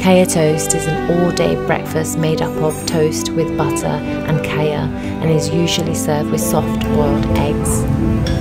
Kaya toast is an all-day breakfast made up of toast with butter and kaya and is usually served with soft boiled eggs.